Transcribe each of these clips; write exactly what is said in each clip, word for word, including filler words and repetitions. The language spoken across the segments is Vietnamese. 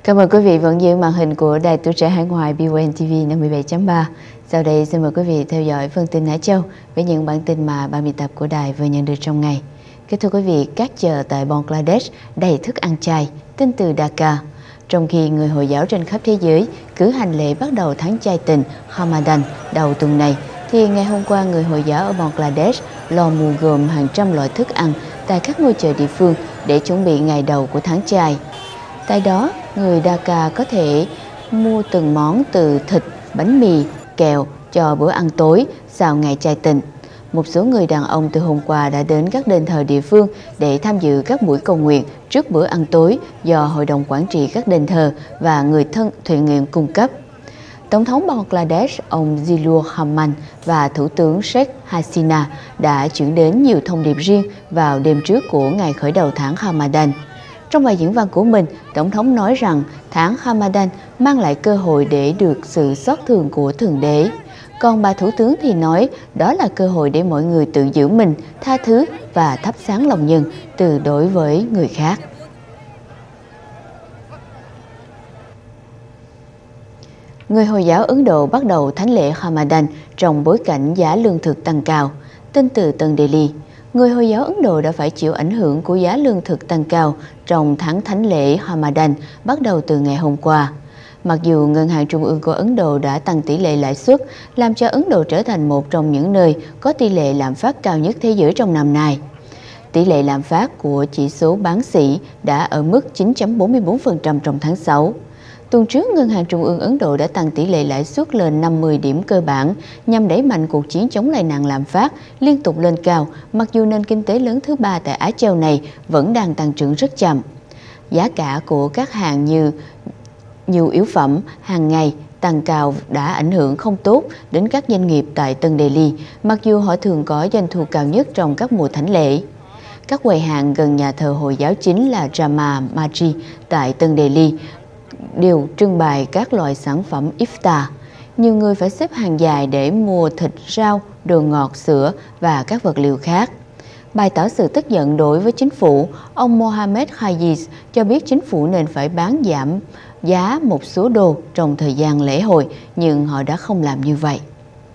Cảm ơn quý vị vẫn giữ màn hình của Đài Tuổi Trẻ Hải Ngoại bê o en ti vi năm mươi bảy chấm ba. Sau đây xin mời quý vị theo dõi phần tin Á Châu với những bản tin mà ban biên tập của đài vừa nhận được trong ngày. Kính thưa quý vị, các chợ tại Bangladesh đầy thức ăn chay, tin từ Dhaka. Trong khi người Hồi giáo trên khắp thế giới cử hành lễ bắt đầu tháng chay tịnh Ramadan đầu tuần này, thì ngày hôm qua người Hồi giáo ở Bangladesh lo mua gồm hàng trăm loại thức ăn tại các ngôi chợ địa phương để chuẩn bị ngày đầu của tháng chay. Tại đó, người Dhaka có thể mua từng món từ thịt, bánh mì, kẹo cho bữa ăn tối sau ngày chay tịnh. Một số người đàn ông từ hôm qua đã đến các đền thờ địa phương để tham dự các buổi cầu nguyện trước bữa ăn tối do Hội đồng Quản trị các đền thờ và người thân thiện nguyện cung cấp. Tổng thống Bangladesh ông Zilur Rahman và Thủ tướng Sheikh Hasina đã chuyển đến nhiều thông điệp riêng vào đêm trước của ngày khởi đầu tháng Ramadan. Trong bài diễn văn của mình, Tổng thống nói rằng tháng Ramadan mang lại cơ hội để được sự xót thương của Thượng Đế. Còn bà Thủ tướng thì nói đó là cơ hội để mọi người tự giữ mình, tha thứ và thắp sáng lòng nhân từ đối với người khác. Người Hồi giáo Ấn Độ bắt đầu thánh lễ Ramadan trong bối cảnh giá lương thực tăng cao. Tin từ Tân Delhi, người Hồi giáo Ấn Độ đã phải chịu ảnh hưởng của giá lương thực tăng cao trong tháng thánh lễ Ramadan bắt đầu từ ngày hôm qua. Mặc dù Ngân hàng Trung ương của Ấn Độ đã tăng tỷ lệ lãi suất, làm cho Ấn Độ trở thành một trong những nơi có tỷ lệ lạm phát cao nhất thế giới trong năm nay. Tỷ lệ lạm phát của chỉ số bán sỉ đã ở mức chín phẩy bốn mươi bốn phần trăm trong tháng sáu. Tuần trước, Ngân hàng Trung ương Ấn Độ đã tăng tỷ lệ lãi suất lên năm mươi điểm cơ bản nhằm đẩy mạnh cuộc chiến chống lây nạn lạm phát liên tục lên cao, mặc dù nền kinh tế lớn thứ ba tại Á Châu này vẫn đang tăng trưởng rất chậm. Giá cả của các hàng như nhu yếu phẩm hàng ngày tăng cao đã ảnh hưởng không tốt đến các doanh nghiệp tại Tân Delhi, mặc dù họ thường có doanh thu cao nhất trong các mùa thánh lễ. Các quầy hàng gần nhà thờ Hồi giáo chính là Jama Masjid tại Tân Delhi đều trưng bày các loại sản phẩm iftar. Nhiều người phải xếp hàng dài để mua thịt, rau, đồ ngọt, sữa và các vật liệu khác. Bày tỏ sự tức giận đối với chính phủ, ông Mohammed Hayiz cho biết chính phủ nên phải bán giảm giá một số đồ trong thời gian lễ hội, nhưng họ đã không làm như vậy.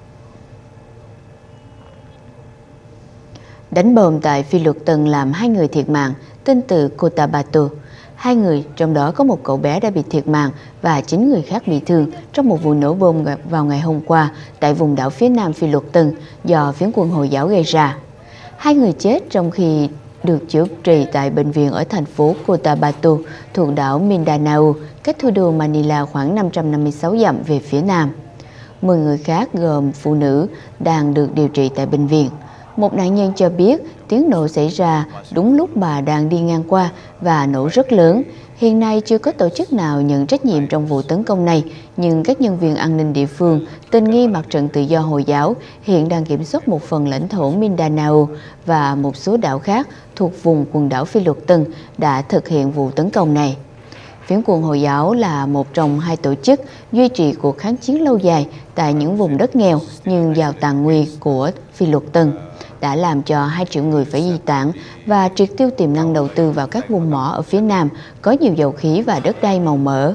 Đánh bom tại Phi Luật Tân làm hai người thiệt mạng, tin từ Cotabato. Hai người, trong đó có một cậu bé đã bị thiệt mạng và chín người khác bị thương trong một vụ nổ bom vào ngày hôm qua tại vùng đảo phía nam Phi Luật Tân do phiến quân Hồi giáo gây ra. Hai người chết trong khi được chữa trị tại bệnh viện ở thành phố Cotabato thuộc đảo Mindanao, cách thủ đô Manila khoảng năm trăm năm mươi sáu dặm về phía nam. Mười người khác gồm phụ nữ đang được điều trị tại bệnh viện. Một nạn nhân cho biết tiếng nổ xảy ra đúng lúc bà đang đi ngang qua và nổ rất lớn. Hiện nay chưa có tổ chức nào nhận trách nhiệm trong vụ tấn công này, nhưng các nhân viên an ninh địa phương tình nghi Mặt trận Tự do Hồi giáo hiện đang kiểm soát một phần lãnh thổ Mindanao và một số đảo khác thuộc vùng quần đảo Phi Luật Tân đã thực hiện vụ tấn công này. Phiến quân Hồi giáo là một trong hai tổ chức duy trì cuộc kháng chiến lâu dài tại những vùng đất nghèo nhưng giàu tài nguyên của Phi Luật Tân, đã làm cho hai triệu người phải di tản và triệt tiêu tiềm năng đầu tư vào các vùng mỏ ở phía nam có nhiều dầu khí và đất đai màu mỡ.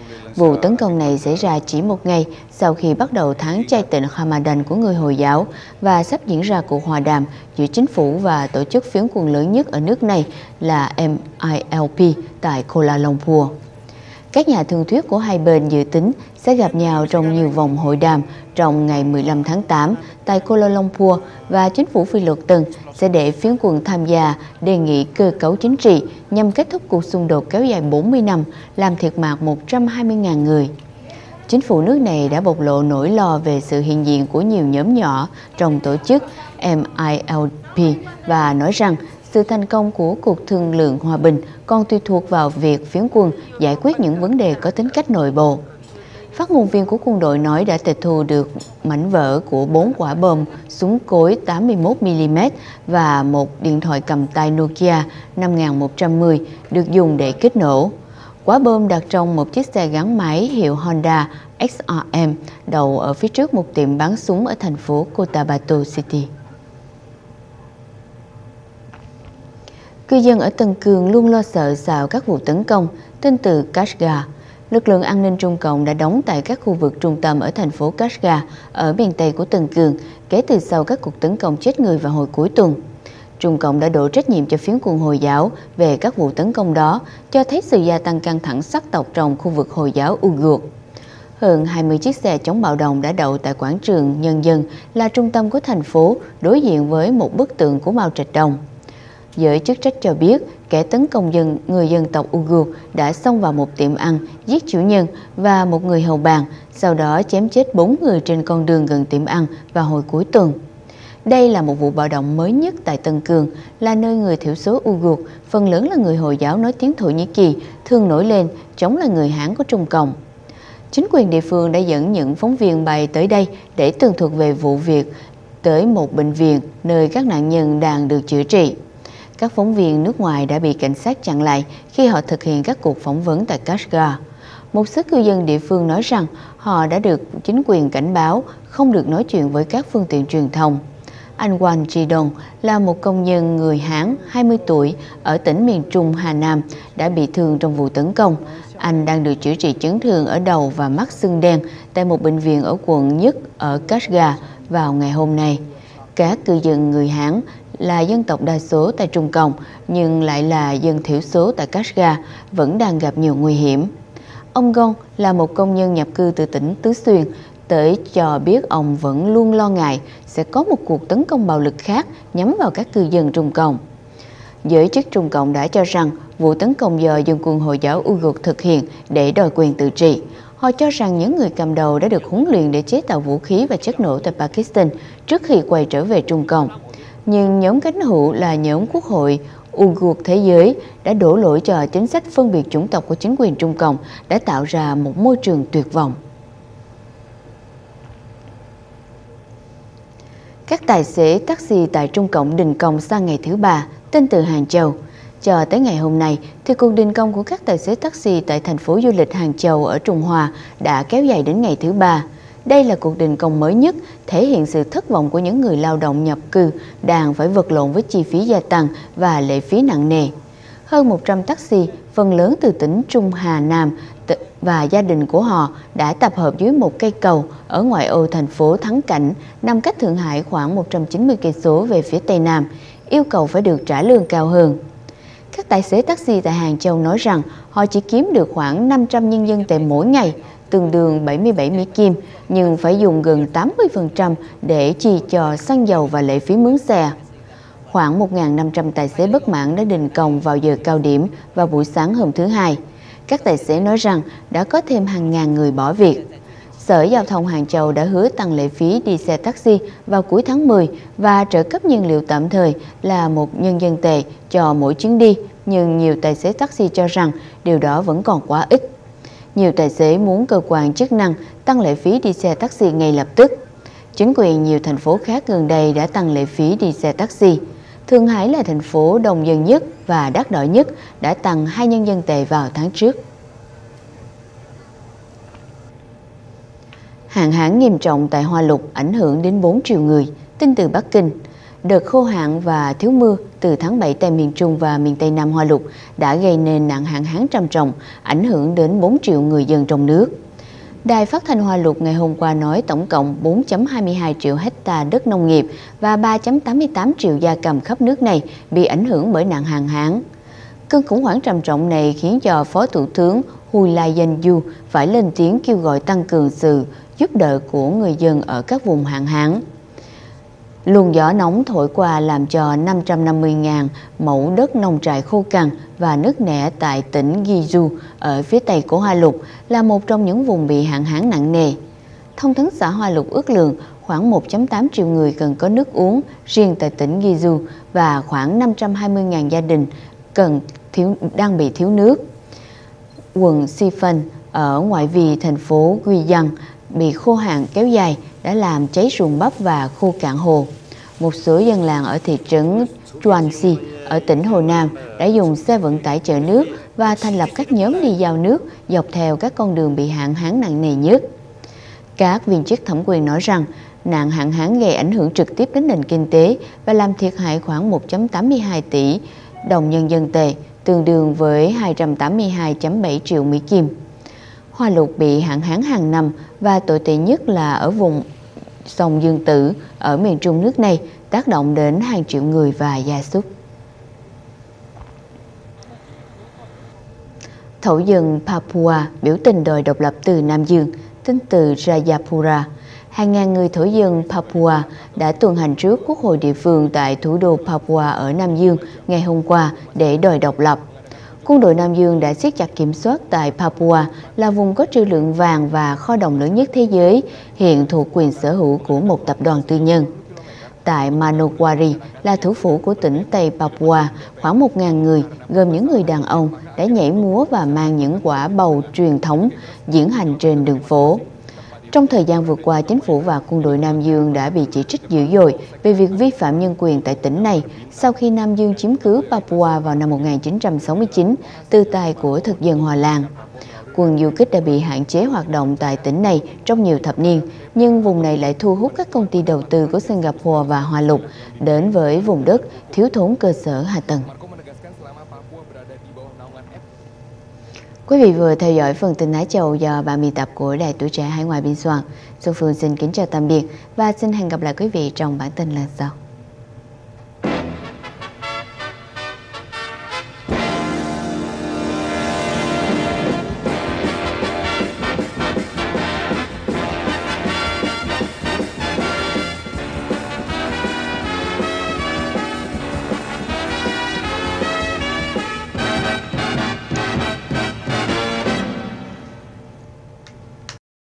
Vụ tấn công này xảy ra chỉ một ngày sau khi bắt đầu tháng chay tịnh Ramadan của người Hồi giáo và sắp diễn ra cuộc hòa đàm giữa chính phủ và tổ chức phiến quân lớn nhất ở nước này là em i lờ pê tại Kuala Lumpur. Các nhà thương thuyết của hai bên dự tính sẽ gặp nhau trong nhiều vòng hội đàm trong ngày mười lăm tháng tám tại Kuala Lumpur và chính phủ Phi Luật Tân sẽ để phiến quân tham gia đề nghị cơ cấu chính trị nhằm kết thúc cuộc xung đột kéo dài bốn mươi năm, làm thiệt mạng một trăm hai mươi nghìn người. Chính phủ nước này đã bộc lộ nỗi lo về sự hiện diện của nhiều nhóm nhỏ trong tổ chức em i lờ pê và nói rằng sự thành công của cuộc thương lượng hòa bình còn tùy thuộc vào việc phiến quân giải quyết những vấn đề có tính cách nội bộ. Phát ngôn viên của quân đội nói đã tịch thu được mảnh vỡ của bốn quả bom súng cối tám mươi mốt mi li mét và một điện thoại cầm tay Nokia năm nghìn một trăm mười được dùng để kích nổ. Quả bom đặt trong một chiếc xe gắn máy hiệu Honda ích rờ em đậu ở phía trước một tiệm bán súng ở thành phố Cotabato City. Cư dân ở Tân Cương luôn lo sợ sau các vụ tấn công, tin từ Kashgar. lực lượng an ninh Trung Cộng đã đóng tại các khu vực trung tâm ở thành phố Kashgar ở miền Tây của Tân Cương kể từ sau các cuộc tấn công chết người vào hồi cuối tuần. Trung Cộng đã đổ trách nhiệm cho phiến quân Hồi giáo về các vụ tấn công đó, cho thấy sự gia tăng căng thẳng sắc tộc trong khu vực Hồi giáo Uyghur. Hơn hai mươi chiếc xe chống bạo động đã đậu tại quảng trường Nhân dân là trung tâm của thành phố, đối diện với một bức tượng của Mao Trạch Đông. Giới chức trách cho biết, kẻ tấn công dân người dân tộc Uyghur đã xông vào một tiệm ăn, giết chủ nhân và một người hầu bàn, sau đó chém chết bốn người trên con đường gần tiệm ăn vào hồi cuối tuần. Đây là một vụ bạo động mới nhất tại Tân Cương, là nơi người thiểu số Uyghur, phần lớn là người Hồi giáo nói tiếng Thổ Nhĩ Kỳ, thường nổi lên chống lại người Hán của Trung Cộng. Chính quyền địa phương đã dẫn những phóng viên bay tới đây để tường thuật về vụ việc tới một bệnh viện nơi các nạn nhân đang được chữa trị. Các phóng viên nước ngoài đã bị cảnh sát chặn lại khi họ thực hiện các cuộc phỏng vấn tại Kashgar. Một số cư dân địa phương nói rằng họ đã được chính quyền cảnh báo không được nói chuyện với các phương tiện truyền thông. Anh Wang Jidong là một công nhân người Hán hai mươi tuổi ở tỉnh miền Trung Hà Nam đã bị thương trong vụ tấn công. Anh đang được chữa trị chấn thương ở đầu và mắt sưng đen tại một bệnh viện ở quận Nhất ở Kashgar vào ngày hôm nay. Các cư dân người Hán là dân tộc đa số tại Trung Cộng nhưng lại là dân thiểu số tại Kashgar vẫn đang gặp nhiều nguy hiểm. Ông Gong là một công nhân nhập cư từ tỉnh Tứ Xuyên, tới cho biết ông vẫn luôn lo ngại sẽ có một cuộc tấn công bạo lực khác nhắm vào các cư dân Trung Cộng. Giới chức Trung Cộng đã cho rằng vụ tấn công do dân quân Hồi giáo Uyghur thực hiện để đòi quyền tự trị. Họ cho rằng những người cầm đầu đã được huấn luyện để chế tạo vũ khí và chất nổ tại Pakistan trước khi quay trở về Trung Cộng. Nhưng nhóm cánh hữu là nhóm Quốc hội Uyghur Thế giới đã đổ lỗi cho chính sách phân biệt chủng tộc của chính quyền Trung Cộng đã tạo ra một môi trường tuyệt vọng. Các tài xế taxi tại Trung Cộng đình công sang ngày thứ ba, tin từ Hàng Châu. Cho tới ngày hôm nay, thì cuộc đình công của các tài xế taxi tại thành phố du lịch Hàng Châu ở Trung Hoa đã kéo dài đến ngày thứ ba. Đây là cuộc đình công mới nhất, thể hiện sự thất vọng của những người lao động nhập cư đang phải vật lộn với chi phí gia tăng và lệ phí nặng nề. Hơn một trăm taxi, phần lớn từ tỉnh Trung Hà Nam và gia đình của họ đã tập hợp dưới một cây cầu ở ngoại ô thành phố Thắng Cảnh, nằm cách Thượng Hải khoảng một trăm chín mươi cây số về phía tây nam, yêu cầu phải được trả lương cao hơn. Các tài xế taxi tại Hàng Châu nói rằng họ chỉ kiếm được khoảng năm trăm nhân dân tệ mỗi ngày, tương đương bảy mươi bảy Mỹ Kim, nhưng phải dùng gần tám mươi phần trăm để chi cho xăng dầu và lệ phí mướn xe. Khoảng một nghìn năm trăm tài xế bất mãn đã đình công vào giờ cao điểm vào buổi sáng hôm thứ Hai. Các tài xế nói rằng đã có thêm hàng ngàn người bỏ việc. Sở Giao thông Hàng Châu đã hứa tăng lệ phí đi xe taxi vào cuối tháng mười và trợ cấp nhiên liệu tạm thời là một nhân dân tệ cho mỗi chuyến đi, nhưng nhiều tài xế taxi cho rằng điều đó vẫn còn quá ít. Nhiều tài xế muốn cơ quan chức năng tăng lệ phí đi xe taxi ngay lập tức. Chính quyền nhiều thành phố khác gần đây đã tăng lệ phí đi xe taxi. Thượng Hải là thành phố đông dân nhất và đắt đỏ nhất, đã tăng hai nhân dân tệ vào tháng trước. Hạn hán nghiêm trọng tại Hoa Lục ảnh hưởng đến bốn triệu người, tin từ Bắc Kinh. Đợt khô hạn và thiếu mưa từ tháng bảy tại miền Trung và miền Tây Nam Hoa Lục đã gây nên nạn hạn hán trầm trọng, ảnh hưởng đến bốn triệu người dân trong nước. Đài phát thanh Hoa Lục ngày hôm qua nói tổng cộng bốn phẩy hai mươi hai triệu hecta đất nông nghiệp và ba phẩy tám mươi tám triệu gia cầm khắp nước này bị ảnh hưởng bởi nạn hạn hán. Cơn khủng hoảng trầm trọng này khiến cho Phó Thủ tướng Hu Lai Yan-yu phải lên tiếng kêu gọi tăng cường sự giúp đỡ của người dân ở các vùng hạn hán. Luồng gió nóng thổi qua làm cho năm trăm năm mươi nghìn mẫu đất nông trại khô cằn và nứt nẻ tại tỉnh Guizhou ở phía tây của Hoa Lục là một trong những vùng bị hạn hán nặng nề. Thông tấn xã Hoa Lục ước lượng khoảng một phẩy tám triệu người cần có nước uống riêng tại tỉnh Guizhou và khoảng năm trăm hai mươi nghìn gia đình cần thiếu, đang bị thiếu nước. Quận Sifan ở ngoại vi thành phố Guiyang bị khô hạn kéo dài đã làm cháy ruộng bắp và khô cạn hồ. Một số dân làng ở thị trấn Chuanxi ở tỉnh Hồ Nam đã dùng xe vận tải chở nước và thành lập các nhóm đi giao nước dọc theo các con đường bị hạn hán nặng nề nhất. Các viên chức thẩm quyền nói rằng nạn hạn hán gây ảnh hưởng trực tiếp đến nền kinh tế và làm thiệt hại khoảng một phẩy tám mươi hai tỷ đồng nhân dân tệ, tương đương với hai trăm tám mươi hai phẩy bảy triệu Mỹ Kim. Hoa Lục bị hạn hán hàng năm và tồi tệ nhất là ở vùng sông Dương Tử ở miền trung nước này, tác động đến hàng triệu người và gia súc. Thổ dân Papua biểu tình đòi độc lập từ Nam Dương, tin từ Jayapura. Hàng ngàn người thổ dân Papua đã tuần hành trước quốc hội địa phương tại thủ đô Papua ở Nam Dương ngày hôm qua để đòi độc lập. Quân đội Nam Dương đã siết chặt kiểm soát tại Papua, là vùng có trữ lượng vàng và kho đồng lớn nhất thế giới, hiện thuộc quyền sở hữu của một tập đoàn tư nhân. Tại Manokwari, là thủ phủ của tỉnh Tây Papua, khoảng một nghìn người, gồm những người đàn ông, đã nhảy múa và mang những quả bầu truyền thống diễn hành trên đường phố. Trong thời gian vừa qua, chính phủ và quân đội Nam Dương đã bị chỉ trích dữ dội về việc vi phạm nhân quyền tại tỉnh này sau khi Nam Dương chiếm cứ Papua vào năm một nghìn chín trăm sáu mươi chín từ tay của thực dân Hoa Lan. Quân du kích đã bị hạn chế hoạt động tại tỉnh này trong nhiều thập niên, nhưng vùng này lại thu hút các công ty đầu tư của Singapore và Hoa Lục đến với vùng đất thiếu thốn cơ sở hạ tầng. Quý vị vừa theo dõi phần tin Á Châu do ban biên tập của Đài Tuổi Trẻ Hải Ngoại biên soạn. Xuân Phương xin kính chào tạm biệt và xin hẹn gặp lại quý vị trong bản tin lần sau.